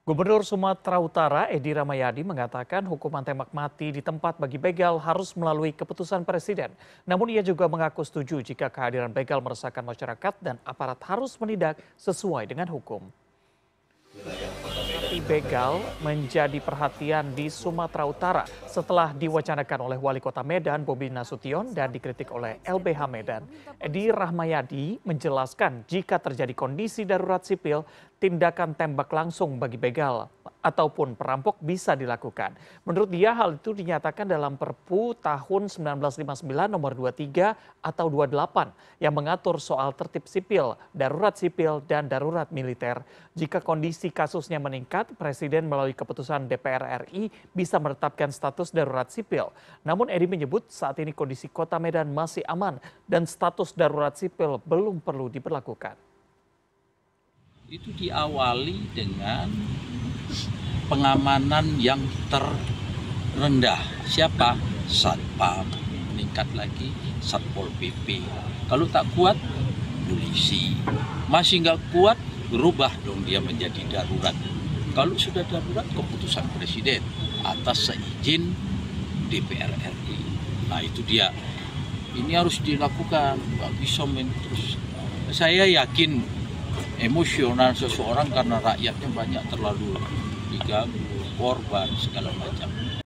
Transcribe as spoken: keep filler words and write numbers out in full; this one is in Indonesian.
Gubernur Sumatera Utara Edi Rahmayadi mengatakan hukuman tembak mati di tempat bagi begal harus melalui keputusan Presiden. Namun ia juga mengaku setuju jika kehadiran begal meresahkan masyarakat dan aparat harus menindak sesuai dengan hukum. Mati begal menjadi perhatian di Sumatera Utara setelah diwacanakan oleh Wali Kota Medan Bobi Nasution dan dikritik oleh L B H Medan. Edi Rahmayadi menjelaskan jika terjadi kondisi darurat sipil, tindakan tembak langsung bagi begal ataupun perampok bisa dilakukan. Menurut dia hal itu dinyatakan dalam Perpu tahun seribu sembilan ratus lima puluh sembilan nomor dua puluh tiga atau dua puluh delapan yang mengatur soal tertib sipil, darurat sipil, dan darurat militer. Jika kondisi kasusnya meningkat, Presiden melalui keputusan D P R R I bisa menetapkan status darurat sipil. Namun Edi menyebut saat ini kondisi kota Medan masih aman dan status darurat sipil belum perlu diberlakukan. Itu diawali dengan pengamanan yang terendah. Siapa? Satpam, meningkat lagi Satpol P P. Kalau tak kuat, polisi. Masih nggak kuat, berubah dong dia menjadi darurat. Kalau sudah darurat, keputusan Presiden atas seizin D P R R I. Nah itu dia. Ini harus dilakukan, nggak bisa main terus. Saya yakin emosional seseorang karena rakyatnya banyak terlalu diganggu, korban segala macam.